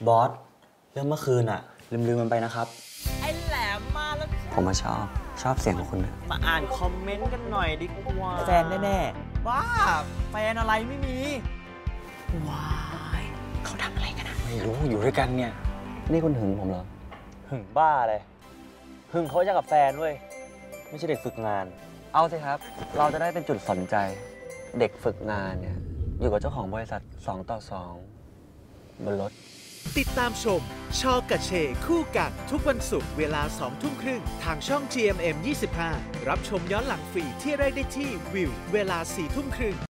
บอสเรื่องเมื่อคืนอะลืมมันไปนะครับไอ้แหลมมาแล้วผมมาชอบเสียงของคุณนะมาอ่านคอมเมนต์กันหน่อยดีกว่าแฟนแน่ๆบ้าแฟนอะไรไม่มีว้ายเขาทำอะไรกันนะไม่รู้อยู่ด้วยกันเนี่ยนี่คุณหึงผมเหรอหึงบ้าเลยหึงเขาจะกับแฟนเว้ยไม่ใช่เด็กฝึกงานเอาสิครับเราจะได้เป็นจุดสนใจเด็กฝึกงานเนี่ยอยู่กับเจ้าของบริษัท2 ต่อ 2บนรถติดตามชมชอกับเชคู่กันทุกวันศุกร์เวลา 20:30 ทางช่อง GMM 25รับชมย้อนหลังฟรีที่ได้ที่วิวเวลา 4:30